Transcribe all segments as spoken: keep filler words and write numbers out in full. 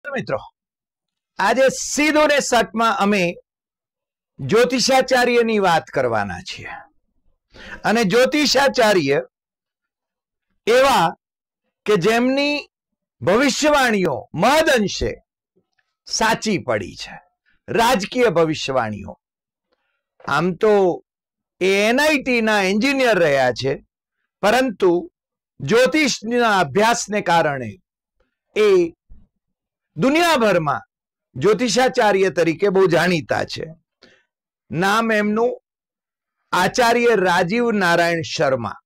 મિત્રો આજે સીધું ને સટમાં અમે જ્યોતિષાચાર્યની વાત કરવાના છીએ અને જ્યોતિષાચાર્ય એવા કે જેમની ભવિષ્યવાણીઓ મહદ અંશે સાચી પડી છે. રાજકીય ભવિષ્યવાણીઓ. આમ તો એ એનઆઈટી ના એન્જિનિયર રહ્યા છે, પરંતુ જ્યોતિષના અભ્યાસને કારણે એ દુનિયાભરમાં જ્યોતિષાચાર્ય તરીકે બહુ જાણીતા છે. નામ એમનું આચાર્ય રાજીવ નારાયણ શર્મા.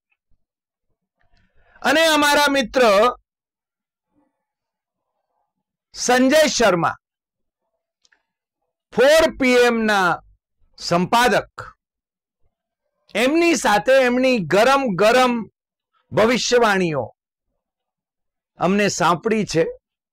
અને અમારા મિત્ર સંજય શર્મા ફોર પીએમ ના સંપાદક, એમની સાથે એમની ગરમ ગરમ ભવિષ્યવાણીઓ અમને સાંપડી છે.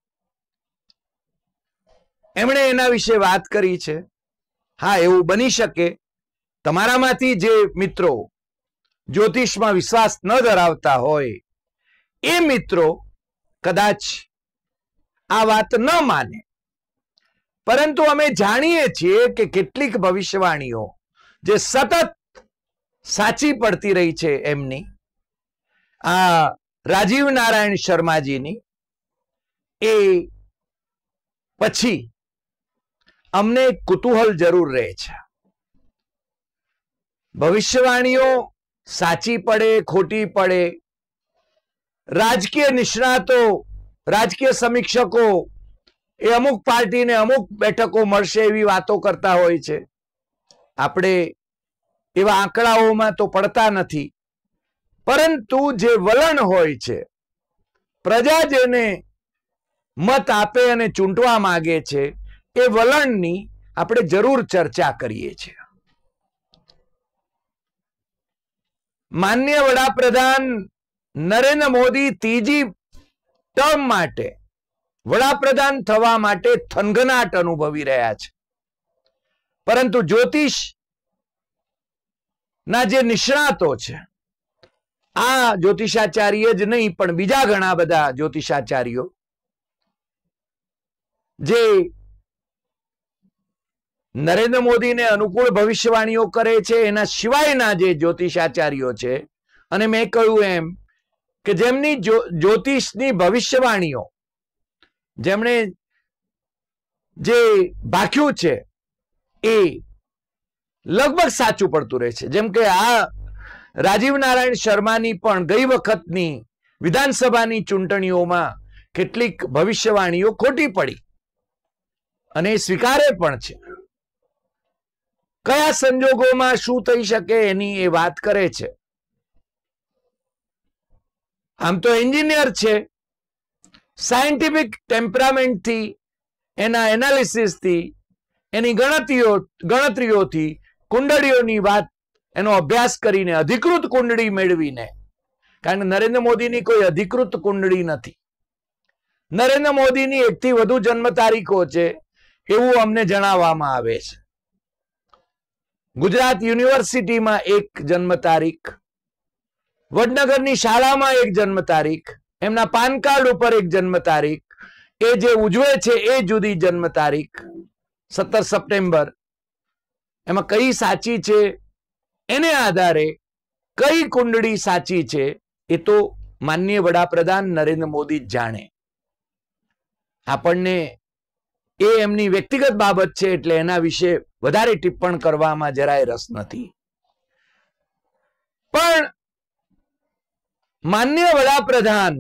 એમણે એના વિશે વાત કરી છે. હા, એવું બની શકે તમારામાંથી જે મિત્રો જ્યોતિષમાં વિશ્વાસ ન ધરાવતા હોય એ મિત્રો કદાચ આ વાત ન માને, પરંતુ અમે જાણીએ છીએ કે કેટલીક ભવિષ્યવાણીઓ જે સતત સાચી પડતી રહી છે એમની, આ રાજીવ નારાયણ શર્માજીની, એ પછી અમને કુતૂહલ જરૂર રહે છે. ભવિષ્યવાણીઓ સાચી પડે ખોટી પડે, રાજકીય નિષ્ણાતો, રાજકીય સમીક્ષકો એ અમુક પાર્ટીને અમુક બેઠકો મળશે એવી વાતો કરતા હોય છે. આપણે એવા આંકડાઓમાં તો પડતા નથી, પરંતુ જે વલણ હોય છે, પ્રજા જેને મત આપે અને ચૂંટવા માંગે છે, એ વલણની આપણે જરૂર ચર્ચા કરીએ છીએ. માનનીય વડાપ્રધાન નરેન્દ્ર મોદી ત્રીજી ટર્મ માટે વડાપ્રધાન થવા માટે થનગનાટ અનુભવી રહ્યા છે, પરંતુ જ્યોતિષ ના જે નિષ્ણાતો છે, આ જ્યોતિષાચાર્ય જ નહીં પણ બીજા ઘણા બધા જ્યોતિષાચાર્યો જે નરેન્દ્ર મોદીને અનુકૂળ ભવિષ્યવાણીઓ કરે છે, એના સિવાયના જે જ્યોતિષાચાર્યો છે, અને મેં કહ્યું એમ કે જેમની જ્યોતિષની ભવિષ્યવાણીઓ જેમણે જે ભાખ્યું છે એ લગભગ સાચું પડતું રહે છે. જેમ કે આ રાજીવ નારાયણ શર્માની પણ ગઈ વખતની વિધાનસભાની ચૂંટણીઓમાં કેટલીક ભવિષ્યવાણીઓ ખોટી પડી અને સ્વીકારે પણ છે. કયા સંજોગોમાં શું થઈ શકે એની એ વાત કરે છે. આમ તો એન્જિનિયર છે, સાયન્ટિફિક ટેમ્પરામેન્ટથી, એના એનાલિસિસથી, એની ગણતરીઓ ગણતરીઓથી, કુંડળીઓની વાત, એનો અભ્યાસ કરીને, અધિકૃત કુંડળી મેળવીને, કારણ કે નરેન્દ્ર મોદીની કોઈ અધિકૃત કુંડળી નથી. નરેન્દ્ર મોદીની એકથી વધુ જન્મ તારીખો છે એવું અમને જણાવવામાં આવે છે. ગુજરાત યુનિવર્સિટીમાં એક જન્મ તારીખ, વડનગરની શાળામાં એક જન્મ તારીખ, એમના પાન કાર્ડ ઉપર એક જન્મ તારીખ, એ જે ઉજવે છે એ જુદી જન્મ તારીખ સત્તર સપ્ટેમ્બર, એમાં કઈ સાચી છે એને આધારે કઈ કુંડળી સાચી છે એ તો માનનીય વડાપ્રધાન નરેન્દ્ર મોદી જ જાણે. આપણને એ એમની વ્યક્તિગત બાબત છે એટલે એના વિશે વધારે ટિપ્પણ કરવામાં જરાય રસ નથી. પણ માનનીય વડાપ્રધાન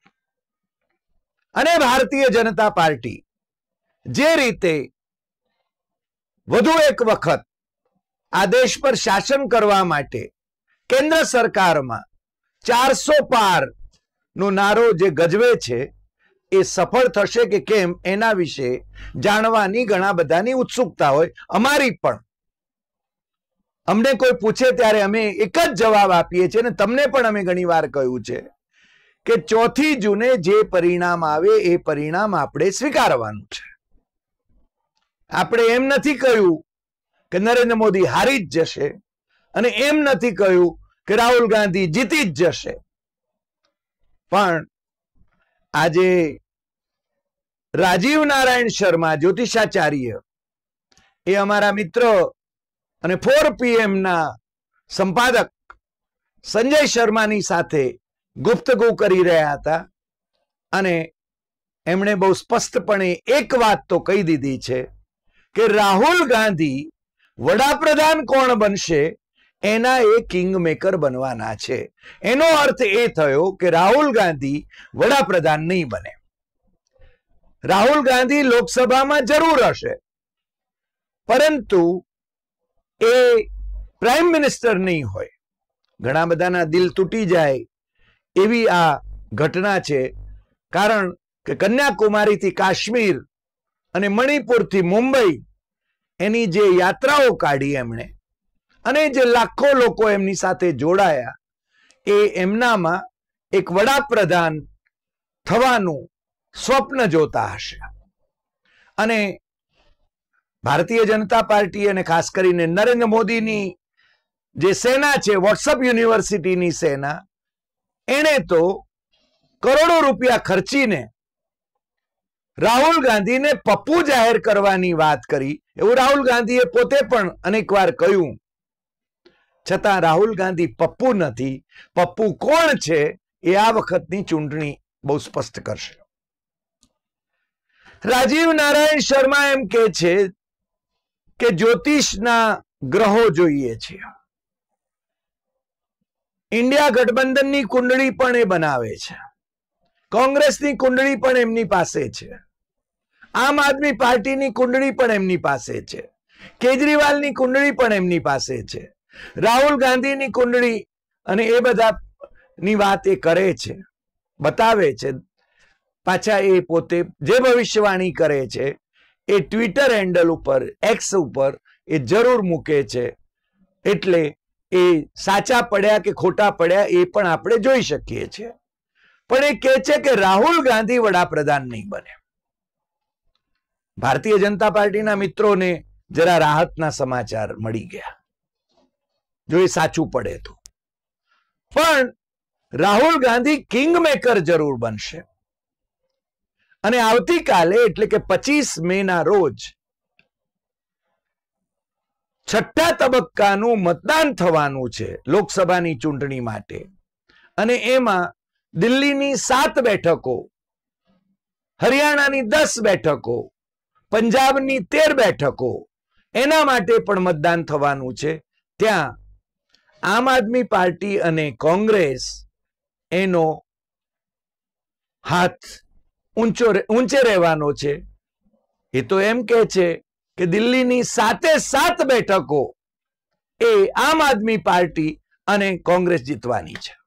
અને ભારતીય જનતા પાર્ટી જે રીતે વધુ એક વખત આ દેશ પર શાસન કરવા માટે કેન્દ્ર સરકારમાં ચારસો પાર નો નારો જે ગજવે છે એ સફળ થશે કે કેમ એના વિશે જાણવાની ઘણા બધાની ઉત્સુકતા હોય. અમારી પણ. અમને કોઈ પૂછે ત્યારે અમે એક જ જવાબ આપીએ છીએ અને તમને પણ અમે ઘણી વાર કહ્યું છે કે ચોથી જૂને જે પરિણામ આવે એ પરિણામ આપણે સ્વીકારવાનું છે. આપણે એમ નથી કહ્યું કે નરેન્દ્ર મોદી હારી જ જશે અને એમ નથી કહ્યું કે રાહુલ ગાંધી જીતી જ જશે. પણ આજે રાજીવ નારાયણ શર્મા જ્યોતિષાચાર્ય એ અમારા મિત્ર અને ફોર પીએમ ના સંપાદક સંજય શર્માની સાથે ગુપ્તગુ કરી રહ્યા હતા અને એમણે બહુ સ્પષ્ટપણે એક વાત તો કહી દીધી છે કે રાહુલ ગાંધી વડાપ્રધાન કોણ બનશે એના એ કિંગ મેકર બનવાના છે. એનો અર્થ એ થયો કે રાહુલ ગાંધી વડાપ્રધાન નહીં બને. રાહુલ ગાંધી લોકસભામાં જરૂર હશે, પરંતુ એ પ્રાઇમ મિનિસ્ટર નહીં હોય. ઘણા બધાના દિલ તૂટી જાય એવી આ ઘટના છે, કારણ કે કન્યાકુમારીથી કાશ્મીર અને મણિપુરથી મુંબઈ એની જે યાત્રાઓ કાઢી એમણે, અને જે લાખો લોકો એમની સાથે જોડાયા, એ એમનામાં એક વડાપ્રધાન થવાનું સ્વપ્ન જોતા હશે. અને ભારતીય જનતા પાર્ટી અને ખાસ કરીને નરેન્દ્ર મોદીની જે સેના છે, વોટ્સઅપ યુનિવર્સિટીની સેના, એણે તો કરોડો રૂપિયા ખર્ચીને રાહુલ ગાંધીને પપ્પુ જાહેર કરવાની વાત કરી. એવું રાહુલ ગાંધીએ પોતે પણ અનેકવાર કહ્યું. છતાં રાહુલ ગાંધી પપ્પુ નથી. પપ્પુ કોણ છે એ આ વખતની ચૂંટણી બહુ સ્પષ્ટ કરશે. રાજીવ નારાયણ શર્મા એમ કે છે કે જ્યોતિષના ગ્રહો જોઈએ છે. ઇન્ડિયા ગઠબંધનની કુંડળી પણ એ બનાવે છે, કોંગ્રેસની કુંડળી પણ એમની પાસે છે, આમ આદમી પાર્ટીની કુંડળી પણ એમની પાસે છે, કેજરીવાલની કુંડળી પણ એમની પાસે છે, રાહુલ ગાંધીની કુંડળી, અને એ બધાની વાત એ કરે છે, બતાવે છે. પાછા એ પોતે જે ભવિષ્યવાણી કરે છે એ ટ્વિટર હેન્ડલ ઉપર, એક્સ ઉપર એ જરૂર મૂકે છે. એટલે એ સાચા પડ્યા કે ખોટા પડ્યા એ પણ આપણે જોઈ શકીએ છીએ. પણ એ કહે છે કે રાહુલ ગાંધી વડાપ્રધાન નહીં બને. ભારતીય જનતા પાર્ટીના મિત્રોને જરા રાહતના સમાચાર મળી ગયા, જો એ સાચું પડે તો. પણ રાહુલ ગાંધી કિંગ મેકર જરૂર બનશે. અને આવતીકાલે એટલે કે પચીસ મે ના રોજ છઠ્ઠા તબક્કાનું મતદાન થવાનું છે લોકસભાની ચૂંટણી માટે. અને એમાં દિલ્હીની સાત બેઠકો, હરિયાણાની દસ બેઠકો, પંજાબની તેર બેઠકો, એના માટે પણ મતદાન થવાનું છે. ત્યાં આમ આદમી પાર્ટી અને કોંગ્રેસ એનો હાથ ઊંચો ઊંચે રહેવાનો છે. એ તો એમ કહે છે કે દિલ્હીની સાતે સાત બેઠકો એ આમ આદમી પાર્ટી અને કોંગ્રેસ જીતવાની છે.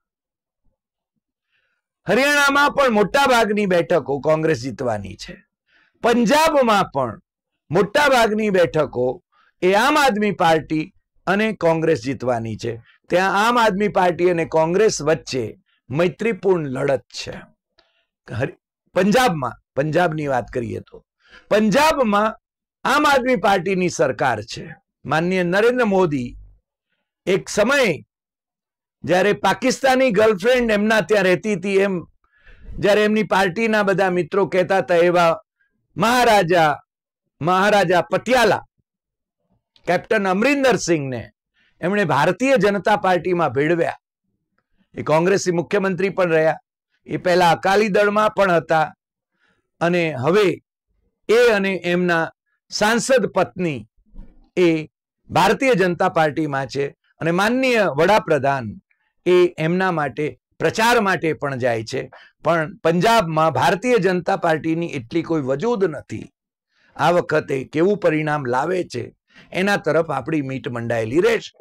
હરિયાણામાં પણ મોટા ભાગની બેઠકો કોંગ્રેસ જીતવાની છે. પંજાબમાં પણ મોટા ભાગની બેઠકો એ આમ આદમી પાર્ટી અને કોંગ્રેસ જીતવાની છે. ત્યાં આમ આદમી પાર્ટી અને કોંગ્રેસ વચ્ચે મૈત્રીપૂર્ણ લડત છે. પંજાબમાં, પંજાબની વાત કરીએ તો પંજાબમાં આમ આદમી પાર્ટીની સરકાર છે. માનનીય નરેન્દ્ર મોદી એક સમય જ્યારે પાકિસ્તાની ગર્લફ્રેન્ડ એમના ત્યાં રહેતી હતી, એમ જ્યારે એમની પાર્ટીના બધા મિત્રો કહેતા હતા, એવા મહારાજા મહારાજા પટિયાલા કેપ્ટન અમરિંદર સિંહને એમણે ભારતીય જનતા પાર્ટીમાં ભેળવ્યા. એ કોંગ્રેસી મુખ્યમંત્રી પણ રહ્યા. એ પહેલા અકાલી દળમાં પણ હતા, અને હવે એ અને એમના સાંસદ પત્ની એ ભારતીય જનતા પાર્ટીમાં છે. અને માનનીય વડાપ્રધાન એ એમના માટે પ્રચાર માટે પણ જાય છે. પણ પંજાબમાં ભારતીય જનતા પાર્ટીની એટલી કોઈ વજૂદ નથી. આ વખતે કેવું પરિણામ લાવે છે એના તરફ આપણી મીટ મંડાયેલી રહેશે.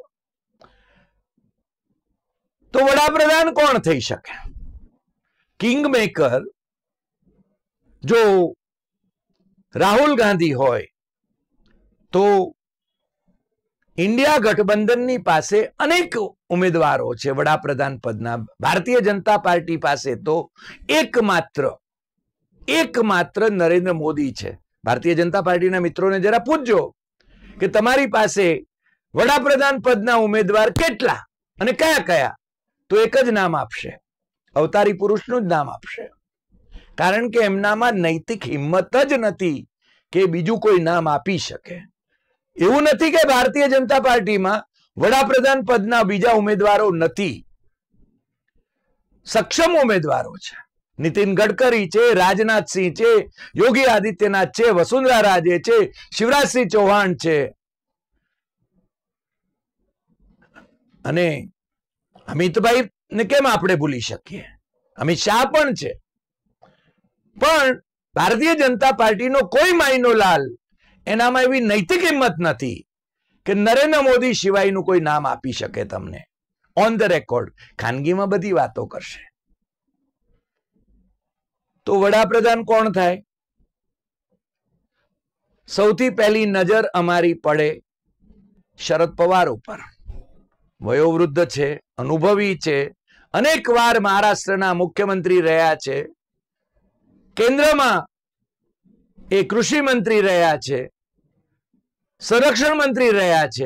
તો વડાપ્રધાન કોણ થઈ શકે? કિંગ મેકર જો રાહુલ ગાંધી હોય તો ઇન્ડિયા ગઠબંધનની પાસે અનેક ઉમેદવારો છે વડાપ્રધાન પદના. ભારતીય જનતા પાર્ટી પાસે તો એકમાત્ર એકમાત્ર નરેન્દ્ર મોદી છે. ભારતીય જનતા પાર્ટીના મિત્રોને જરા પૂછજો કે તમારી પાસે વડાપ્રધાન પદના ઉમેદવાર કેટલા અને કયા કયા, તો એક જ નામ આપશે, અવતારી પુરુષનું જ નામ આપશે. કારણ કે એમનામાં નૈતિક હિંમત જ નથી કે બીજું કોઈ નામ આપી શકે. એવું નથી કે ભારતીય જનતા પાર્ટીમાં વડાપ્રધાન પદના બીજા ઉમેદવારો નથી, સક્ષમ ઉમેદવારો છે. નીતિન ગડકરી છે, રાજનાથસિંહ છે, યોગી આદિત્યનાથ છે, વસુંધરા રાજે છે, શિવરાજસિંહ ચૌહાણ છે, અને અમિતભાઈ ને કેમ આપણે ભૂલી શકીએ, અમિત શાહ પણ છે. પણ ભારતીય જનતા પાર્ટીનો કોઈ માયનો લાલ એનામાં એવી નૈતિક હિંમત નથી કે નરેન્દ્ર મોદી સિવાયનું કોઈ નામ આપી શકે તમને ઓન ધ રેકોર્ડ. ખાનગીમાં બધી વાતો કરશે. તો વડાપ્રધાન કોણ થાય? સૌથી પહેલી નજર અમારી પડે શરદ પવાર ઉપર. વયોવૃદ્ધ છે, અનુભવી છે, અનેક વાર મહારાષ્ટ્રના મુખ્યમંત્રી રહ્યા છે, કેન્દ્રમાં એ કૃષિ મંત્રી રહ્યા છે, સંરક્ષણ મંત્રી રહ્યા છે.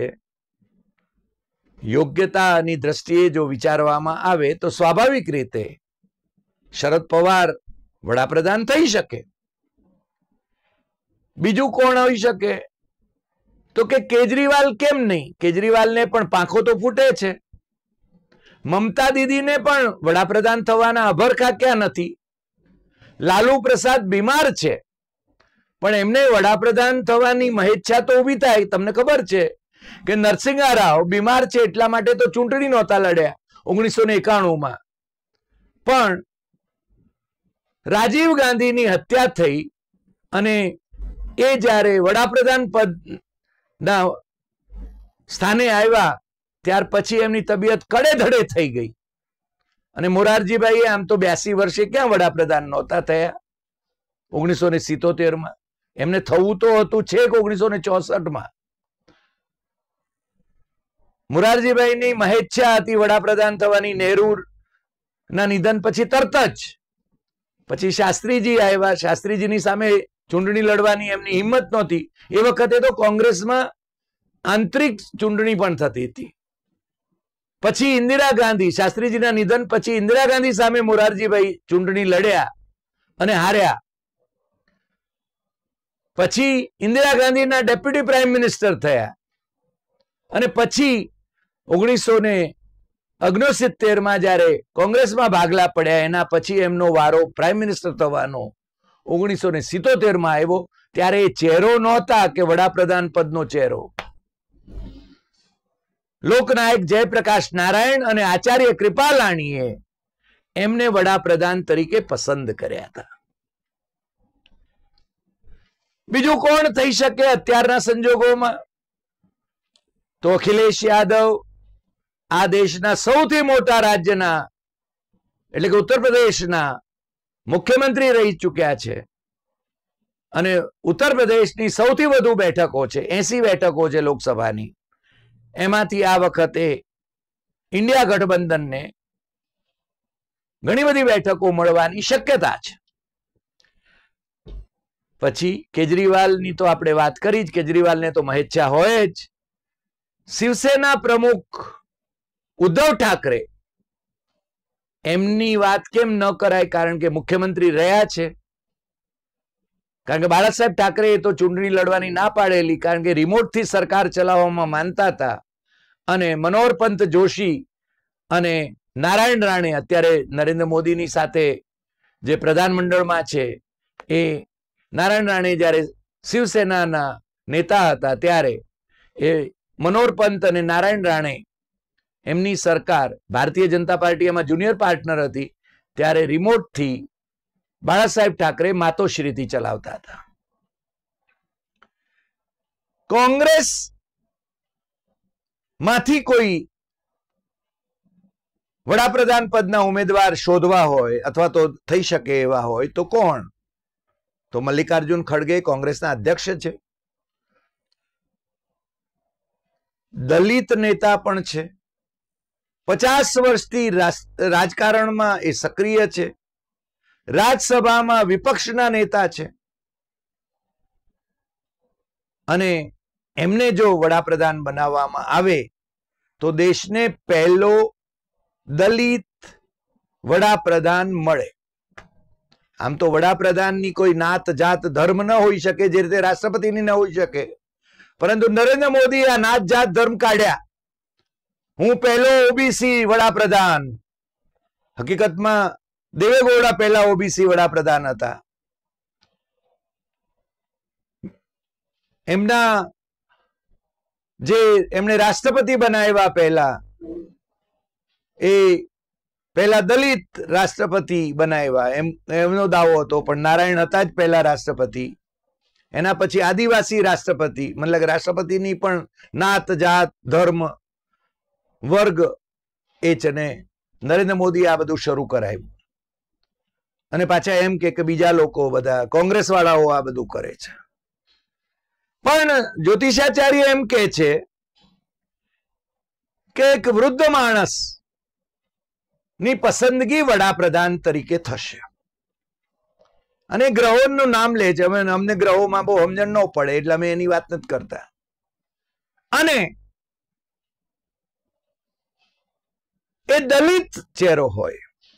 યોગ્યતાની દ્રષ્ટિએ જો વિચારવામાં આવે તો સ્વાભાવિક રીતે શરદ પવાર વડાપ્રધાન થઈ શકે. બીજું કોણ હોઈ શકે? તો કે કેજરીવાલ કેમ નહીં? કેજરીવાલને પણ પાંખો તો ફૂટે છે. મમતા દીદીને પણ વડાપ્રધાન થવાના અભરખા ક્યાં નથી? લાલુ પ્રસાદ બીમાર છે, પણ એમને વડાપ્રધાન થવાની મહેચ્છા તો ઊભી થાય. તમને ખબર છે કે નરસિંહા રાવ બીમાર છે એટલા માટે તો ચૂંટણી નહોતા લડ્યા ઓગણીસો ને એકાણું માં. પણ રાજીવ ગાંધીની હત્યા થઈ અને એ જ્યારે વડાપ્રધાન પદ ના સ્થાને આવ્યા ત્યાર પછી એમની તબિયત કડે ધડે થઈ ગઈ. અને મોરારજીભાઈ આમ તો બ્યાસી વર્ષે ક્યાં વડાપ્રધાન નહોતા થયા ઓગણીસો ને સિત્તોતેર માં. એમને થવું તો હતું છેક ઓગણીસો ને ચોસઠ માં. મોરારજીભાઈની મહેચ્છા હતી વડાપ્રધાન થવાની. નહેરુ ના નિધન પછી તરત જ પછી શાસ્ત્રીજી આવ્યા. શાસ્ત્રીજીની સામે ચૂંટણી લડવાની એમની હિંમત નહોતી. એ વખતે તો કોંગ્રેસમાં આંતરિક ચૂંટણી પણ થતી હતી. પછી ઇન્દિરા ગાંધી, શાસ્ત્રીજીના નિધન પછી ઇન્દિરા ગાંધી સામે મોરારજીભાઈ ચૂંટણી લડ્યા અને હાર્યા. પછી ઇન્દિરા ગાંધીના ડેપ્યુટી પ્રાઇમ મિનિસ્ટર થયા અને પછી ઓગણીસો ને ઓગણસિત્તેર માં જયારે કોંગ્રેસમાં ભાગલા પડ્યા એના પછી એમનો વારો પ્રાઇમ મિનિસ્ટર થવાનો ઓગણીસો ને સિત્તોતેર માં આવ્યો. ત્યારે એ ચહેરો નહોતા કે વડાપ્રધાન પદનો ચહેરો. લોકનાયક જયપ્રકાશ નારાયણ અને આચાર્ય કૃપાલાણીએ એમને વડાપ્રધાન તરીકે પસંદ કર્યા હતા. બીજું કોણ થઈ શકે અત્યારના સંજોગોમાં? તો અખિલેશ યાદવ આ દેશના સૌથી મોટા રાજ્યના એટલે કે ઉત્તર પ્રદેશના મુખ્યમંત્રી રહી ચૂક્યા છે અને ઉત્તર પ્રદેશની સૌથી વધુ બેઠકો છે, એસી બેઠકો છે લોકસભાની. એમાંથી આ વખતે ઇન્ડિયા ગઠબંધનને ઘણી બધી બેઠકો મળવાની શક્યતા છે. પછી કેજરીવાલની તો આપણે વાત કરી જ. કેજરીવાલને તો મહેચ્છા હોય જ. શિવસેના પ્રમુખ ઉદ્ધવ ઠાકરે, એમની વાત કેમ ન કરાય? કારણ કે મુખ્યમંત્રી રહ્યા છે. કારણ કે બાળા સાહેબ ઠાકરે તો ચૂંટણી લડવાની ના પાડેલી, કારણ કે રિમોટથી સરકાર ચલાવવામાં માનતા હતા. અને મનોહર પંત જોશી અને નારાયણ રાણે અત્યારે નરેન્દ્ર મોદીની સાથે જે પ્રધાનમંડળમાં છે, એ નારાયણ રાણે જ્યારે શિવસેનાના નેતા હતા ત્યારે એ મનોહર પંત અને નારાયણ રાણે એમની સરકાર ભારતીય જનતા પાર્ટી એમાં જુનિયર પાર્ટનર હતી ત્યારે રિમોટથી બાળા સાહેબ ઠાકરે માતોશ્રીથી ચલાવતા હતા. કોંગ્રેસ માંથી કોઈ વડાપ્રધાન પદના ઉમેદવાર શોધવા હોય અથવા તો થઈ શકે એવા હોય તો કોણ? તો મલ્લિકાર્જુન ખડગે કોંગ્રેસના અધ્યક્ષ છે. દલિત નેતા પણ છે. પચાસ વર્ષથી રાજકારણમાં એ સક્રિય છે. રાજ્યસભામાં વિપક્ષના નેતા છે. અને એમને જો વડાપ્રધાન બનાવવામાં આવે તો દેશને પહેલો દલિત વડાપ્રધાન મળે. આમ તો વડાપ્રધાનની કોઈ નાત જાત ધર્મ ન હોઈ શકે, જે રીતે રાષ્ટ્રપતિની ન હોઈ શકે, પરંતુ નરેન્દ્ર મોદી આ નાત જાત ધર્મ કાઢ્યા. હું પહેલો ઓબીસી વડાપ્રધાન. હકીકતમાં દેવેગૌડા પહેલા ઓબીસી વડાપ્રધાન હતા. એમના જે એમણે રાષ્ટ્રપતિ બનાવ્યા પહેલા, એ પહેલા દલિત રાષ્ટ્રપતિ બનાવ્યા એમ એમનો દાવો હતો, પણ નારાયણ હતા જ પહેલા રાષ્ટ્રપતિ. એના પછી આદિવાસી રાષ્ટ્રપતિ, મતલબ રાષ્ટ્રપતિની પણ નાત જાત ધર્મ વર્ગ એ છે ને નરેન્દ્ર મોદી આ બધું શરૂ કરાવ્યું. અને પાછા એમ કે બીજા લોકો બધા કોંગ્રેસ વાળાઓ આ બધું કરે છે. પણ જ્યોતિષાચાર્ય એમ કે છે કે એક વૃદ્ધ માણસ ની પસંદગી વડાપ્રધાન તરીકે થશે. અને ગ્રહોનું નામ લે છે. અમે અમને ગ્રહોમાં બહુ સમજણ ન પડે એટલે અમે એની વાત નથી કરતા. અને એ દલિત ચહેરો હોય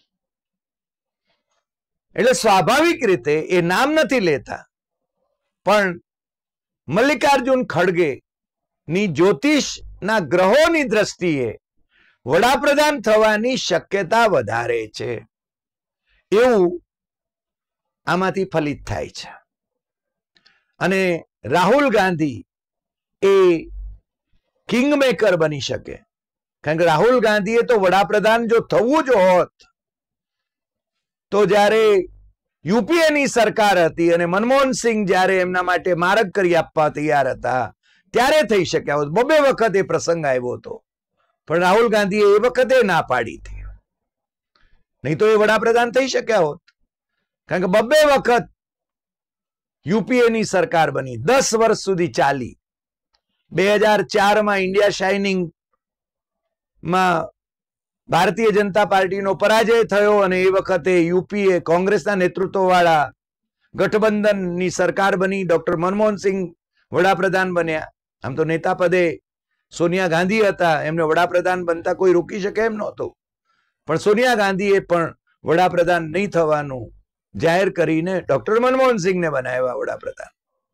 એટલે સ્વાભાવિક રીતે એ નામ નથી લેતા, પણ મલ્લિકાર્જુન ખડગે ની જ્યોતિષ ના ગ્રહોની દ્રષ્ટિએ વડાપ્રધાન થવાની શક્યતા વધારે છે એવું આમાંથી ફલિત થાય છે. અને રાહુલ ગાંધી એ કિંગ મેકર બની શકે, કારણ કે રાહુલ ગાંધીએ તો વડાપ્રધાન જો થવું જ હોત તો જ્યારે યુપીએની સરકાર હતી અને મનમોહન સિંહ જ્યારે એમના માટે માર્ગ કરી આપવા તૈયાર હતા ત્યારે થઈ શક્યા હોત. બબે વખત એ પ્રસંગ આવ્યો હતો, પણ રાહુલ ગાંધીએ એ વખતે ના પાડી હતી. નહીં તો એ વડાપ્રધાન થઈ શક્યા હોત, કારણ કે બબે વખત યુપીએની સરકાર બની, દસ વર્ષ સુધી ચાલી. બે હજાર ચાર માં ઇન્ડિયા શાઇનિંગ માં ભારતીય જનતા પાર્ટીનો પરાજય થયો અને એ વખતે યુપીએ કોંગ્રેસના નેતૃત્વ વાળા ગઠબંધનની સરકાર બની. ડોક્ટર મનમોહન સિંહ વડાપ્રધાન બન્યા. આમ તો નેતા પદે સોનિયા ગાંધી હતા, એમને વડાપ્રધાન બનતા કોઈ રોકી શકે એમ નહોતું, પણ સોનિયા ગાંધીએ પણ વડાપ્રધાન નહીં થવાનું જાહેર કરીને ડોક્ટર મનમોહન સિંહને બનાવ્યા વડાપ્રધાન.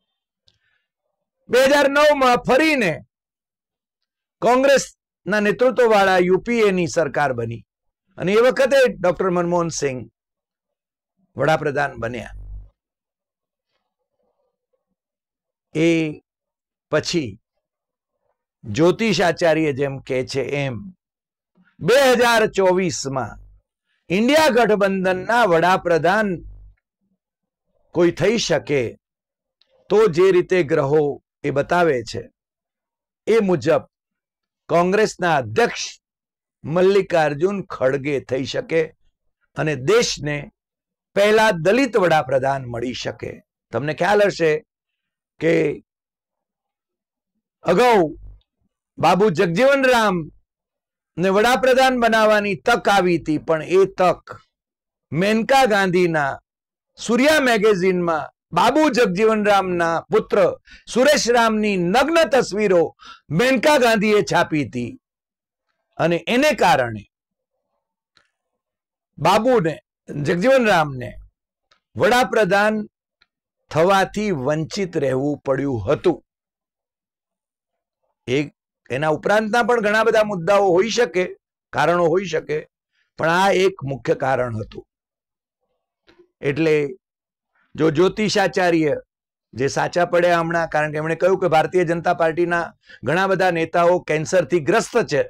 બે હજાર નવ માં ફરીને કોંગ્રેસના નેતૃત્વ વાળા યુપીએની સરકાર બની અને એ વખતે ડોક્ટર મનમોહન સિંહ વડાપ્રધાન બન્યા. એ પછી જ્યોતિષાચાર્ય જેમ કે છે એમ બે હજાર ચોવીસ માં ઇન્ડિયા ગઠબંધનના વડાપ્રધાન કોઈ થઈ શકે તો જે રીતે ગ્રહો એ બતાવે છે એ મુજબ કોંગ્રેસના અધ્યક્ષ મલ્લિકાર્જુન ખડગે થઈ શકે અને દેશને પહેલા દલિત વડાપ્રધાન મળી શકે. તમને ખ્યાલ હશે કે અગાઉ બાબુ જગજીવન રામ ને વડાપ્રધાન બનાવવાની તક આવી હતી, પણ એ તક મેનકા ગાંધીના સૂર્યા મેગેઝિનમાં બાબુ જગજીવન રામના પુત્ર સુરેશ રામની નગ્ન તસવીરો મેનકા ગાંધીએ છાપી હતી અને એને કારણે બાબુને જગજીવન રામને વડાપ્રધાન થવાથી વંચિત રહેવું પડ્યું હતું. એક એના ઉપરાંતના પણ ઘણા બધા મુદ્દાઓ હોઈ શકે, કારણો હોઈ શકે, પણ આ એક મુખ્ય કારણ હતું. એટલે જો જ્યોતિષાચાર્ય જે સાચા પડ્યા હમણાં, કારણ કે એમણે કહ્યું કે ભારતીય જનતા પાર્ટીના ઘણા બધા નેતાઓ કેન્સરથી ગ્રસ્ત છે,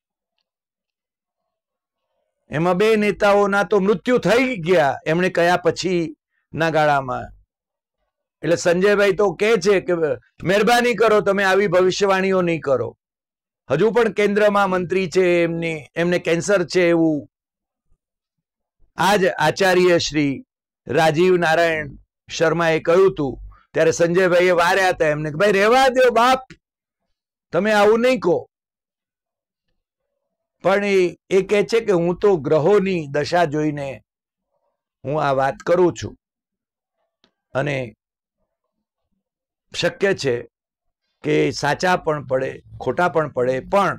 એમાં બે નેતાઓના તો મૃત્યુ થઈ ગયા એમણે કયા પછી ના ગાળામાં. એટલે સંજયભાઈ તો કહે છે કે મહેરબાની કરો તમે આવી ભવિષ્યવાણીઓ નહીં કરો. હજુ પણ કેન્દ્રમાં મંત્રી છે, એમની એમને કેન્સર છે એવું આજ આચાર્ય શ્રી રાજીવ નારાયણ શર્માએ કહ્યું હતું. ત્યારે સંજયભાઈએ વાર્યા હતા એમને કે ભાઈ રહેવા દો બાપ, તમે આવું નહીં કહો. પણ એ કહે છે કે હું તો ગ્રહોની દશા જોઈને હું આ વાત કરું છું અને શક્ય છે કે સાચા પણ પડે ખોટા પણ પડે. પણ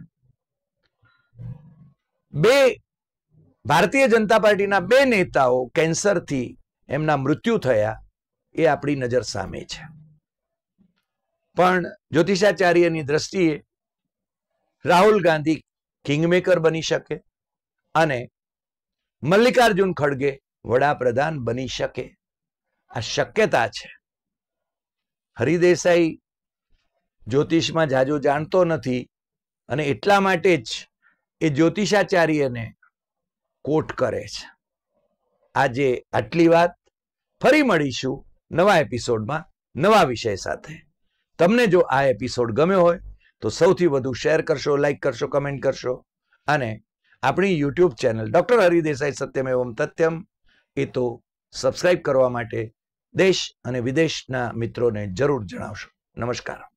બે ભારતીય જનતા પાર્ટીના બે નેતાઓ કેન્સરથી એમના મૃત્યુ થયા એ આપણી નજર સામે છે. પણ જ્યોતિષાચાર્યની દ્રષ્ટિએ રાહુલ ગાંધી કિંગમેકર બની શકે અને મલ્લિકાર્જુન ખડગે વડાપ્રધાન બની શકે, આ શક્યતા છે. હરિદેસાઈ જ્યોતિષમાં જાજો જાણતો નથી અને એટલા માટે જ એ જ્યોતિષાચાર્યને કોટ કરે છે. આજે આટલી વાત. ફરી મળીશું નવા એપિસોડમાં નવા વિષય સાથે. તમને જો આ એપિસોડ ગમ્યો હોય તો સૌથી વધુ શેર કરશો, લાઈક કરશો, કમેન્ટ કરશો અને આપણી YouTube channel doctor Hari Desai Satyam એવમ તથ્યમ એ તો સબસ્ક્રાઇબ કરવા માટે દેશ અને વિદેશના મિત્રોને જરૂર જણાવશો. નમસ્કાર.